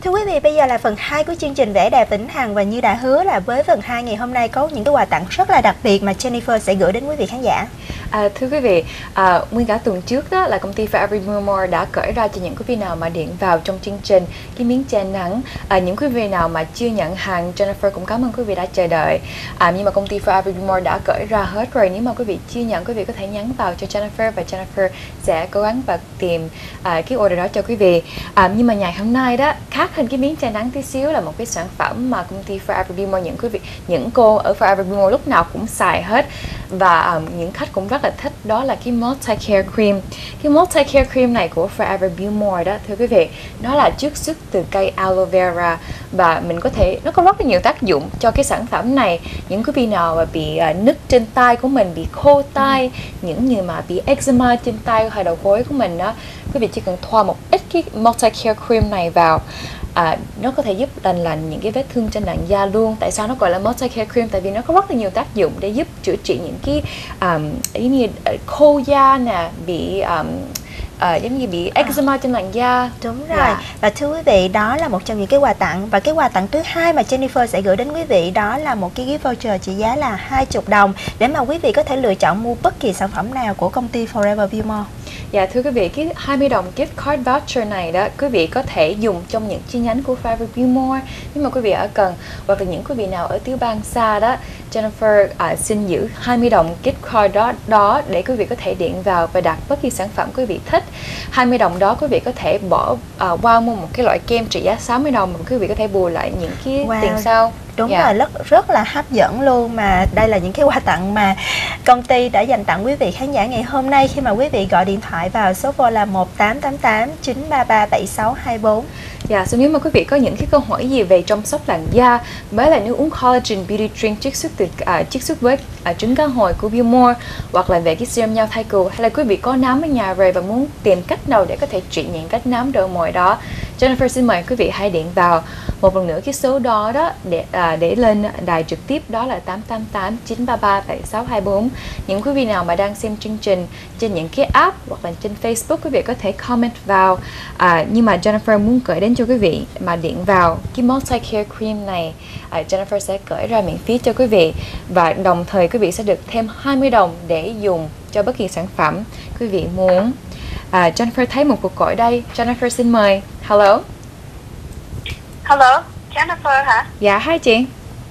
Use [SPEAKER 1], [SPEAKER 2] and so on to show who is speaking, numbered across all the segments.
[SPEAKER 1] Thưa quý vị, bây giờ là phần 2 của chương trình Vẻ đẹp Vĩnh Hằng, và như đã hứa là với phần 2 ngày hôm nay có những cái quà tặng rất là đặc biệt mà Jennifer sẽ gửi đến quý vị khán giả.
[SPEAKER 2] Thưa quý vị, nguyên cả tuần trước đó là công ty Forever More đã cởi ra cho những quý vị nào mà điện vào trong chương trình cái miếng che nắng. Những quý vị nào mà chưa nhận hàng, Jennifer cũng cảm ơn quý vị đã chờ đợi. Nhưng mà công ty Forever More đã cởi ra hết rồi. Nếu mà quý vị chưa nhận, quý vị có thể nhắn vào cho Jennifer và Jennifer sẽ cố gắng và tìm cái order đó cho quý vị. Nhưng mà ngày hôm nay đó, khác hơn cái miếng che nắng tí xíu, là một cái sản phẩm mà công ty Forever More, những cô ở Forever More lúc nào cũng xài hết, và những khách cũng rất là thích, đó là cái Multi Care Cream. Cái Multi Care Cream này của Forever More đó, thưa quý vị, nó là chiết xuất từ cây aloe vera, và mình có thể, nó có rất là nhiều tác dụng cho cái sản phẩm này. Những quý vị nào mà bị nứt trên tay của mình, bị khô tay, những người mà bị eczema trên tay hay đầu gối của mình đó, quý vị chỉ cần thoa một ít cái Multi Care Cream này vào, nó có thể giúp lành những cái vết thương trên làn da luôn. Tại sao nó gọi là Multi Care Cream? Tại vì nó có rất là nhiều tác dụng để giúp chữa trị những cái như khô da nè, bị giống như bị eczema trên làn da.
[SPEAKER 1] Đúng rồi. Và thưa quý vị, đó là một trong những cái quà tặng. Và cái quà tặng thứ hai mà Jennifer sẽ gửi đến quý vị, đó là một cái gift voucher trị giá là 20 đồng để mà quý vị có thể lựa chọn mua bất kỳ sản phẩm nào của công ty Forever More.
[SPEAKER 2] Dạ thưa quý vị, cái 20 đồng gift card voucher này đó, quý vị có thể dùng trong những chi nhánh của Forever More nếu mà quý vị ở gần, hoặc là những quý vị nào ở tiểu bang xa đó, Jennifer xin giữ 20 đồng gift card đó để quý vị có thể điện vào và đặt bất kỳ sản phẩm quý vị thích. 20 đồng đó quý vị có thể bỏ qua mua một cái loại kem trị giá 60 đồng mà quý vị có thể bù lại những cái tiền sau.
[SPEAKER 1] Đúng rồi, rất là hấp dẫn luôn. Mà đây là những cái quà tặng mà công ty đã dành tặng quý vị khán giả ngày hôm nay khi mà quý vị gọi điện thoại vào số phone là 1888 933 7624.
[SPEAKER 2] Dạ, so nếu mà quý vị có những cái câu hỏi gì về chăm sóc làn da, với lại nếu uống collagen beauty drink chiết xuất với trứng cá hồi của Biomore, hoặc là về cái serum nhau thai cừu, hay là quý vị có nám ở nhà rồi và muốn tìm cách nào để có thể trị những vết nám đầu mồi đó, Jennifer xin mời quý vị hãy điện vào một lần nữa cái số đó để lên đài trực tiếp, đó là 888 933 7624. Những quý vị nào mà đang xem chương trình trên những cái app hoặc là trên Facebook, quý vị có thể comment vào. Nhưng mà Jennifer muốn gửi đến cho quý vị mà điện vào cái Multi Care Cream này, Jennifer sẽ gửi ra miễn phí cho quý vị, và đồng thời quý vị sẽ được thêm 20 đồng để dùng cho bất kỳ sản phẩm quý vị muốn. Jennifer thấy một cuộc gọi đây. Jennifer xin mời. Hello.
[SPEAKER 3] Hello, Jennifer hả?
[SPEAKER 2] Dạ, hai chị.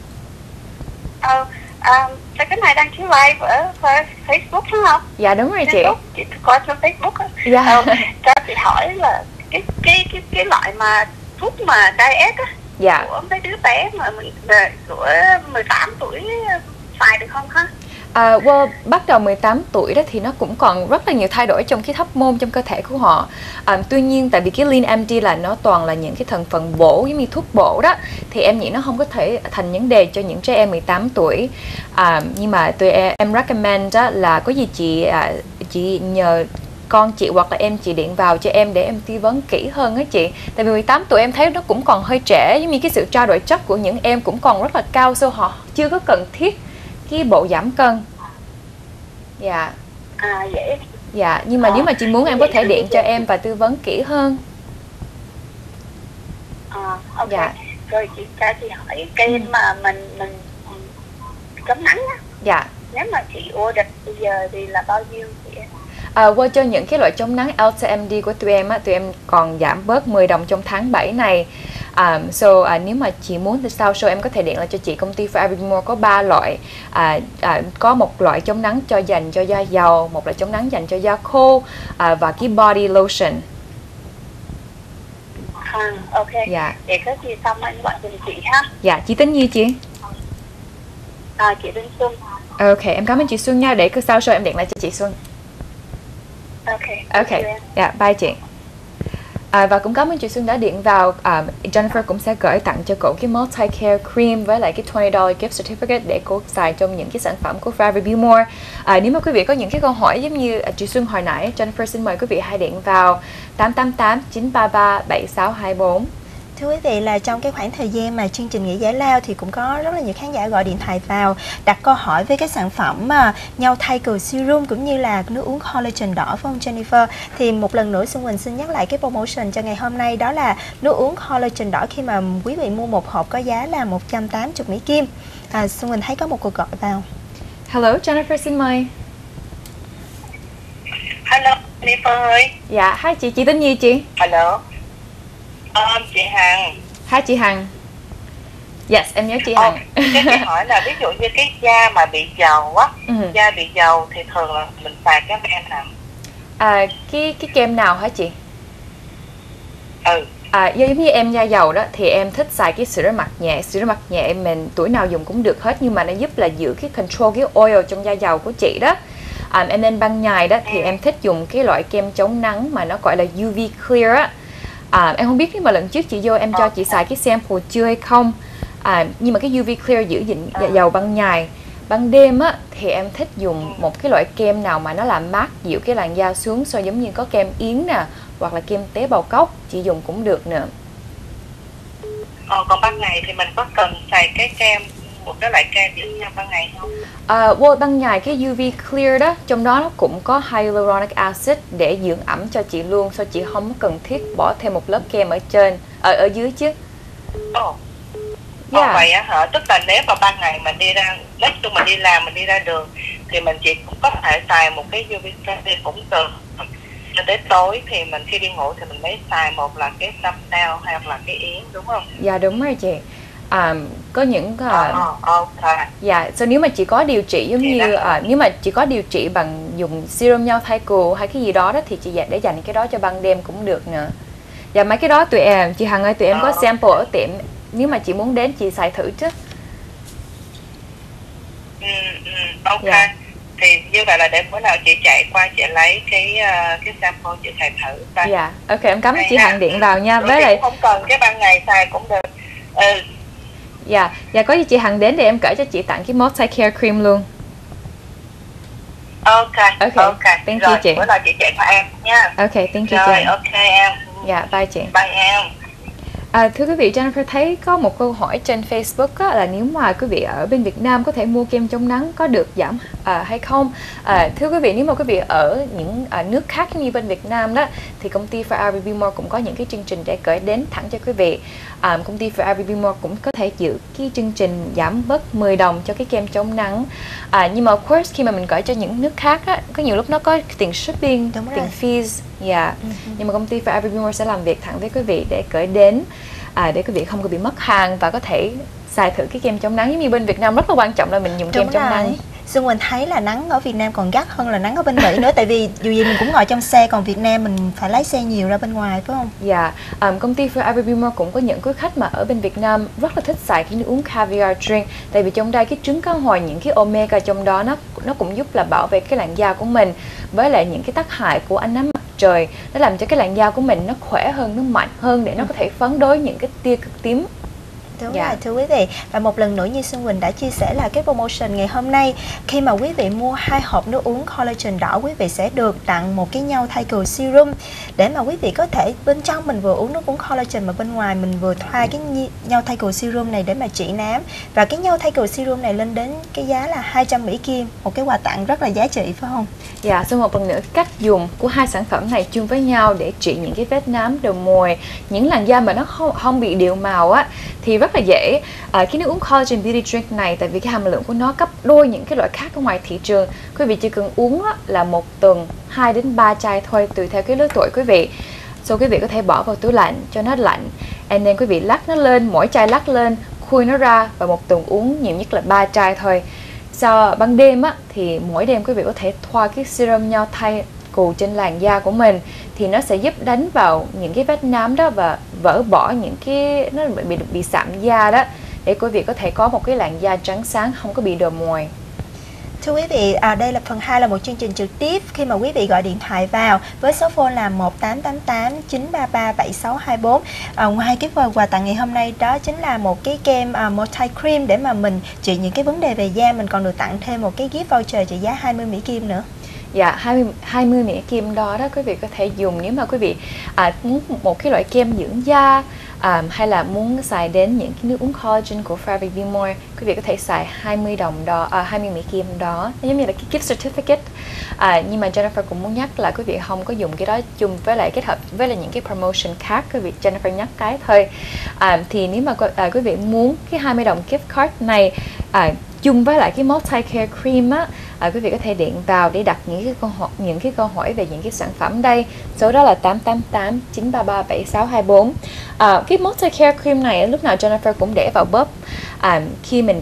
[SPEAKER 3] Cái này đang chiếu live ở Facebook đúng không?
[SPEAKER 2] Dạ đúng rồi chị.
[SPEAKER 3] Chị coi trên Facebook á.
[SPEAKER 2] Dạ.
[SPEAKER 3] Cho chị hỏi là cái loại mà thuốc mà diet á,
[SPEAKER 2] dạ,
[SPEAKER 3] của mấy đứa bé mà của 18 tuổi xài được không hả?
[SPEAKER 2] Bắt đầu 18 tuổi đó thì nó cũng còn rất là nhiều thay đổi trong cái hormone trong cơ thể của họ. Tuy nhiên tại vì cái Lean MD là nó toàn là những cái thành phần bổ, giống như thuốc bổ đó, thì em nghĩ nó không có thể thành vấn đề cho những trẻ em 18 tuổi. Nhưng mà em recommend đó là có gì chị nhờ con chị hoặc là em chị điện vào cho em để em tư vấn kỹ hơn á chị. Tại vì 18 tuổi em thấy nó cũng còn hơi trẻ, giống như cái sự trao đổi chất của những em cũng còn rất là cao, so họ chưa có cần thiết cái bộ giảm cân. Dạ.
[SPEAKER 3] Vậy.
[SPEAKER 2] Dạ, nhưng mà nếu mà chị muốn em có thể điện cho em và tư vấn kỹ hơn.
[SPEAKER 3] Ok.
[SPEAKER 2] Dạ.
[SPEAKER 3] Rồi chị cho chị hỏi cái mà mình chống nắng á.
[SPEAKER 2] Dạ.
[SPEAKER 3] Nếu mà chị order bây giờ thì là bao nhiêu chị?
[SPEAKER 2] Qua cho những cái loại chống nắng LTMD của tụi em á, tụi em còn giảm bớt 10 đồng trong tháng 7 này. Nếu mà chị muốn thì sau show em có thể điện lại cho chị. Công ty Forever More có 3 loại. Có một loại chống nắng dành cho da dầu, một loại chống nắng dành cho da khô, và cái body lotion.
[SPEAKER 3] Ok.
[SPEAKER 2] Dạ.
[SPEAKER 3] Để có gì xong anh gọi cho chị ha.
[SPEAKER 2] Dạ, chị tên gì chị?
[SPEAKER 3] Chị tên Xuân.
[SPEAKER 2] Ok, em cảm ơn chị Xuân nha. Để sau show em điện lại cho chị Xuân. Ok. Dạ, bye chị. Và cũng cảm ơn chị Xuân đã điện vào. Jennifer cũng sẽ gửi tặng cho cậu cái Multi Care Cream với lại cái $20 gift certificate để cô xài trong những cái sản phẩm của Forever More. Nếu mà quý vị có những cái câu hỏi giống như chị Xuân hồi nãy, Jennifer xin mời quý vị hãy điện vào 888 933 7624.
[SPEAKER 1] Thưa quý vị, là trong cái khoảng thời gian mà chương trình nghỉ giải lao thì cũng có rất là nhiều khán giả gọi điện thoại vào đặt câu hỏi với cái sản phẩm nhau thay cừu serum cũng như là nước uống collagen đỏ phải không Jennifer? Thì một lần nữa Xuân Quỳnh xin nhắc lại cái promotion cho ngày hôm nay, đó là nước uống collagen đỏ khi mà quý vị mua một hộp có giá là 180 Mỹ Kim. Xuân Quỳnh thấy có một cuộc gọi vào.
[SPEAKER 2] Hello, Jennifer xin mời.
[SPEAKER 3] Hello, Jennifer ơi.
[SPEAKER 2] Dạ, hai chị tên gì chị?
[SPEAKER 3] Hello. Chị Hằng.
[SPEAKER 2] Hai chị Hằng. Yes, em nhớ chị Hằng.
[SPEAKER 3] Cái chị hỏi là ví dụ như cái da mà bị dầu á, da bị dầu thì thường là mình xài cái kem nào?
[SPEAKER 2] Cái kem nào hả chị? Giống như em da dầu đó thì em thích xài cái sữa rửa mặt nhẹ. Sữa rửa mặt nhẹ mình tuổi nào dùng cũng được hết, nhưng mà nó giúp là giữ cái control cái oil trong da dầu của chị đó. Em nên ban ngày đó thì em thích dùng cái loại kem chống nắng mà nó gọi là UV Clear á. Em không biết nếu mà lần trước chị vô em cho chị xài cái sample chưa hay không. Nhưng mà cái UV Clear giữ gìn da dầu ban ngày. Ban đêm á thì em thích dùng một cái loại kem nào mà nó làm mát dịu cái làn da xuống, so giống như có kem yến nè, hoặc là kem tế bào cốc chị dùng cũng được nữa.
[SPEAKER 3] Còn ban ngày thì mình có cần xài cái kem, một cái loại kem giữ da ban ngày không?
[SPEAKER 2] Ban ngày cái UV Clear đó trong đó nó cũng có hyaluronic acid để dưỡng ẩm cho chị luôn, so chị không có cần thiết bỏ thêm một lớp kem ở trên ở dưới chứ.
[SPEAKER 3] Vậy á hả? Tức là nếu mà ban ngày mình đi ra, nói chung mình đi làm, mình đi ra đường thì mình chỉ cũng có thể xài một cái UV Clear cũng được. Cho tới tối thì mình khi đi ngủ thì mình mới xài một là cái Suntel hay là cái yến, đúng không?
[SPEAKER 2] Dạ đúng rồi chị. Có những
[SPEAKER 3] Dạ,
[SPEAKER 2] so nếu mà chị có điều trị giống như nếu mà chị có điều trị bằng dùng serum nhau thai cừu hay cái gì đó thì chị để dành cái đó cho ban đêm cũng được nữa. Dạ mấy cái đó tụi em, chị Hằng ơi, tụi em có sample ở tiệm, nếu mà chị muốn đến chị xài thử chứ.
[SPEAKER 3] Thì như vậy là để bữa nào chị chạy qua chị lấy cái sample chị xài thử.
[SPEAKER 2] Dạ, ok, em cảm ơn chị Hằng điện vào nha.
[SPEAKER 3] Với lại không cần cái ban ngày xài cũng được.
[SPEAKER 2] Dạ, có gì chị Hằng đến để em kể cho chị tặng cái Multi Care Cream luôn.
[SPEAKER 3] Ok,
[SPEAKER 2] thank you chị.
[SPEAKER 3] Bữa nào chị chạy qua em nha.
[SPEAKER 2] Ok, thank you chị.
[SPEAKER 3] Rồi, ok em.
[SPEAKER 2] Dạ, bye chị.
[SPEAKER 3] Bye em.
[SPEAKER 2] Thưa quý vị, Jennifer thấy có một câu hỏi trên Facebook á, là nếu mà quý vị ở bên Việt Nam có thể mua kem chống nắng có được giảm hay không? Thưa quý vị, nếu mà quý vị ở những nước khác như bên Việt Nam đó thì công ty Forever Be More cũng có những cái chương trình để gửi đến thẳng cho quý vị. Công ty Forever Be More cũng có thể giữ cái chương trình giảm bớt 10 đồng cho cái kem chống nắng. Nhưng mà of course khi mà mình gửi cho những nước khác á, có nhiều lúc nó có tiền shipping, tiền fees. Nhưng mà công ty Forever Be More sẽ làm việc thẳng với quý vị để gửi đến, để quý vị không có bị mất hàng và có thể xài thử cái kem chống nắng. Giống như bên Việt Nam rất là quan trọng là mình dùng kem chống nắng.
[SPEAKER 1] Xuân Quỳnh thấy là nắng ở Việt Nam còn gắt hơn là nắng ở bên Mỹ nữa. Tại vì dù gì mình cũng ngồi trong xe, còn Việt Nam mình phải lái xe nhiều ra bên ngoài phải không?
[SPEAKER 2] Dạ, công ty Forever Be More cũng có những quý khách mà ở bên Việt Nam rất là thích xài cái nước uống caviar drink. Tại vì trong đây cái trứng cá hồi, những cái omega trong đó nó cũng giúp là bảo vệ cái làn da của mình với lại những cái tác hại của ánh nắng mặt trời. Nó làm cho cái làn da của mình nó khỏe hơn, nó mạnh hơn để nó có thể phấn đối những cái tia cực tím.
[SPEAKER 1] Đúng rồi, thưa quý vị. Và một lần nữa như Xuân Quỳnh đã chia sẻ là cái promotion ngày hôm nay, khi mà quý vị mua 2 hộp nước uống collagen đỏ, quý vị sẽ được tặng một cái nhau thai cừu serum để mà quý vị có thể bên trong mình vừa uống nước uống collagen mà bên ngoài mình vừa thoa cái nhau thai cừu serum này để mà trị nám. Và cái nhau thai cừu serum này lên đến cái giá là 200 Mỹ Kim, một cái quà tặng rất là giá trị phải không?
[SPEAKER 2] Dạ, xong một lần nữa cách dùng của hai sản phẩm này chung với nhau để trị những cái vết nám, đầu mồi, những làn da mà nó không bị đều màu á thì rất là dễ. Cái nước uống collagen beauty drink này, tại vì cái hàm lượng của nó gấp đôi những cái loại khác ở ngoài thị trường, quý vị chỉ cần uống là một tuần 2 đến 3 chai thôi, tùy theo cái lứa tuổi quý vị. So quý vị có thể bỏ vào tủ lạnh cho nó lạnh, and then quý vị lắc nó lên, mỗi chai lắc lên, khui nó ra và một tuần uống nhiều nhất là 3 chai thôi. Sau ban đêm thì mỗi đêm quý vị có thể thoa cái serum nhau thai cừu trên làn da của mình thì nó sẽ giúp đánh vào những cái vết nám đó và vỡ bỏ những cái nó bị sạm da đó, để quý vị có thể có một cái làn da trắng sáng, không có bị đờ mồi.
[SPEAKER 1] Thưa quý vị, đây là phần 2 là một chương trình trực tiếp khi mà quý vị gọi điện thoại vào với số phone là 1888 933 7624. Ngoài cái phần quà tặng ngày hôm nay đó chính là một cái kem multi cream để mà mình trị những cái vấn đề về da, mình còn được tặng thêm một cái gift voucher trị giá 20 Mỹ Kim nữa.
[SPEAKER 2] Dạ, 20 Mỹ Kim đó quý vị có thể dùng nếu mà quý vị muốn một cái loại kem dưỡng da hay là muốn xài đến những cái nước uống collagen của Forever Be More, quý vị có thể xài 20 đồng đó, 20 Mỹ Kim đó, nó giống như là cái gift certificate. Nhưng mà Jennifer cũng muốn nhắc là quý vị không có dùng cái đó chung với lại kết hợp với lại những cái promotion khác, quý vị Jennifer nhắc cái thôi. Thì nếu mà quý vị muốn cái 20 đồng gift card này chung với lại cái multi-care cream á, quý vị có thể điện vào để đặt những cái câu hỏi về những cái sản phẩm đây. Số đó là 888 933 7624. Cái multi-care cream này lúc nào Jennifer cũng để vào bóp. Khi mình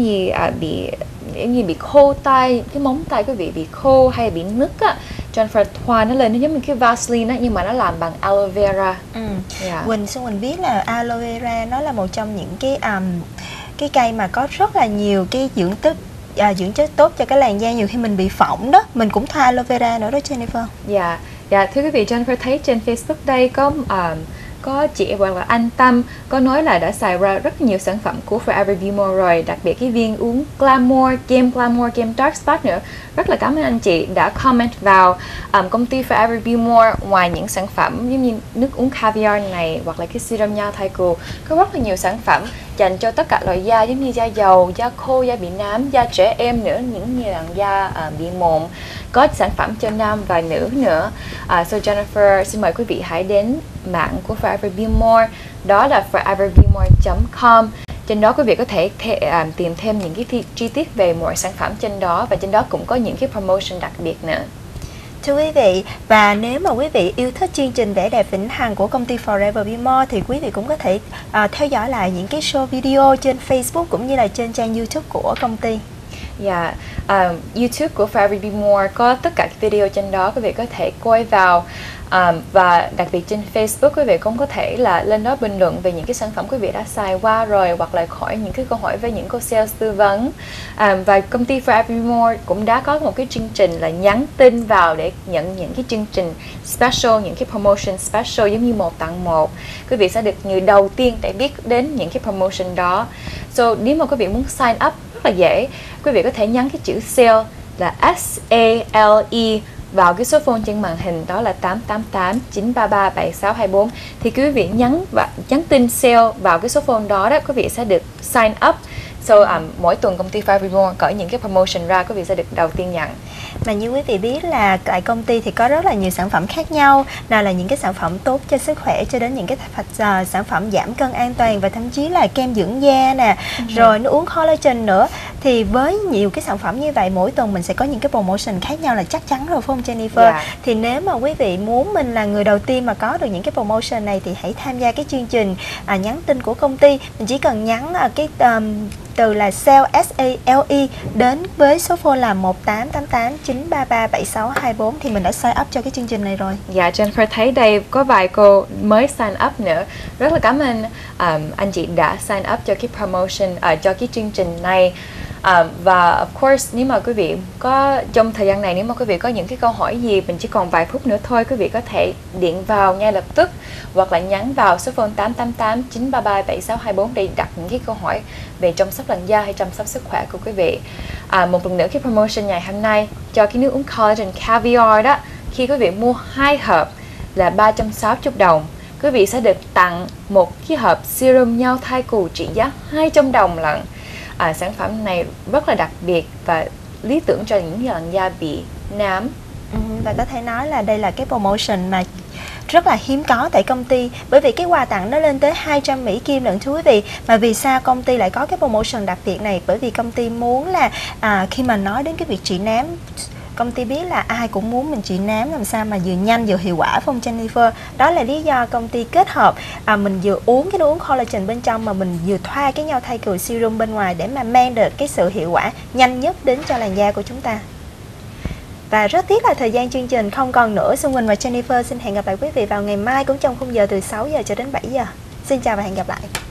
[SPEAKER 2] bị khô tay, cái móng tay quý vị bị khô hay bị nứt á, Jennifer thoa nó lên, nó giống như cái Vaseline á, nhưng mà nó làm bằng aloe vera.
[SPEAKER 1] Quỳnh biết là aloe vera nó là một trong những cái cây mà có rất là nhiều cái dưỡng chất tốt cho cái làn da. Nhiều khi mình bị phỏng đó, mình cũng thoa aloe vera nữa đó Jennifer.
[SPEAKER 2] Dạ, thưa quý vị, Jennifer thấy trên Facebook đây có chị hoặc là anh Tâm có nói là đã xài ra rất nhiều sản phẩm của Forever Be More rồi, đặc biệt cái viên uống Glamour Game Dark Spot nữa. Rất là cảm ơn anh chị đã comment vào công ty Forever Be More. Ngoài những sản phẩm giống như nước uống caviar này hoặc là cái serum nha thai cừu, có rất là nhiều sản phẩm dành cho tất cả loại da, giống như da dầu, da khô, da bị nám, da trẻ em nữa, những như là da bị mụn. Có sản phẩm cho nam và nữ nữa. So Jennifer xin mời quý vị hãy đến mạng của Forever Be More, đó là foreverbemore.com. Trên đó quý vị có thể tìm thêm những cái chi tiết về mọi sản phẩm trên đó, và trên đó cũng có những cái promotion đặc biệt nữa.
[SPEAKER 1] Thưa quý vị, và nếu mà quý vị yêu thích chương trình Vẻ đẹp Vĩnh Hằng của công ty Forever Be More thì quý vị cũng có thể theo dõi lại những cái show video trên Facebook cũng như là trên trang YouTube của công ty. YouTube của Forever Be More có tất cả các video trên đó, quý vị có thể coi vào. Và đặc biệt trên Facebook quý vị cũng có thể là lên đó bình luận về những cái sản phẩm quý vị đã xài qua rồi, hoặc là hỏi những cái câu hỏi với những cô sales tư vấn. Và công ty Forever Be More cũng đã có một cái chương trình là nhắn tin vào để nhận những cái chương trình special, những cái promotion special giống như 1 tặng 1. Quý vị sẽ được người đầu tiên để biết đến những cái promotion đó. So nếu mà quý vị muốn sign up rất là dễ, quý vị có thể nhắn cái chữ sale là SALE vào cái số phone trên màn hình, đó là 888 933 7624. Thì quý vị nhắn tin sale vào cái số phone đó, quý vị sẽ được sign up. So mỗi tuần công ty Forever Be More có những cái promotion ra, quý vị sẽ được đầu tiên nhận. Mà như quý vị biết là tại công ty thì có rất là nhiều sản phẩm khác nhau, nào là những cái sản phẩm tốt cho sức khỏe cho đến những cái sản phẩm giảm cân an toàn, và thậm chí là kem dưỡng da nè, rồi nó uống collagen nữa. Thì với nhiều cái sản phẩm như vậy, mỗi tuần mình sẽ có những cái promotion khác nhau là chắc chắn rồi, phải không Jennifer? Thì nếu mà quý vị muốn mình là người đầu tiên mà có được những cái promotion này thì hãy tham gia cái chương trình nhắn tin của công ty. Mình chỉ cần nhắn cái từ là sale SALE đến với số phone là 1888 933 7624 thì mình đã sign up cho cái chương trình này rồi.
[SPEAKER 2] Dạ, Jennifer thấy đây có vài cô mới sign up nữa. Rất là cảm ơn anh chị đã sign up cho cái promotion, cho cái chương trình này. Và of course nếu mà quý vị có trong thời gian này, nếu mà quý vị có những cái câu hỏi gì, mình chỉ còn vài phút nữa thôi, quý vị có thể điện vào ngay lập tức hoặc là nhắn vào số phone 888 933 7624 để đặt những cái câu hỏi về chăm sóc làn da hay chăm sóc sức khỏe của quý vị. Một lần nữa, cái promotion ngày hôm nay cho cái nước uống collagen caviar đó, khi quý vị mua 2 hộp là 360 đồng, quý vị sẽ được tặng một cái hộp serum nhau thai cừu trị giá 200 đồng lận. Sản phẩm này rất là đặc biệt và lý tưởng cho những làn da bị nám.
[SPEAKER 1] Và có thể nói là đây là cái promotion mà rất là hiếm có tại công ty, bởi vì cái quà tặng nó lên tới 200 Mỹ Kim lận thưa quý vị. Mà vì sao công ty lại có cái promotion đặc biệt này? Bởi vì công ty muốn là khi mà nói đến cái việc trị nám, công ty biết là ai cũng muốn mình trị nám làm sao mà vừa nhanh vừa hiệu quả, phải không Jennifer? Đó là lý do công ty kết hợp mình vừa uống cái nước uống collagen bên trong mà mình vừa thoa cái nhau thai cừu serum bên ngoài để mà mang được cái sự hiệu quả nhanh nhất đến cho làn da của chúng ta. Và rất tiếc là thời gian chương trình không còn nữa. Xuân Quỳnh và Jennifer xin hẹn gặp lại quý vị vào ngày mai cũng trong khung giờ từ 6 giờ cho đến 7 giờ. Xin chào và hẹn gặp lại.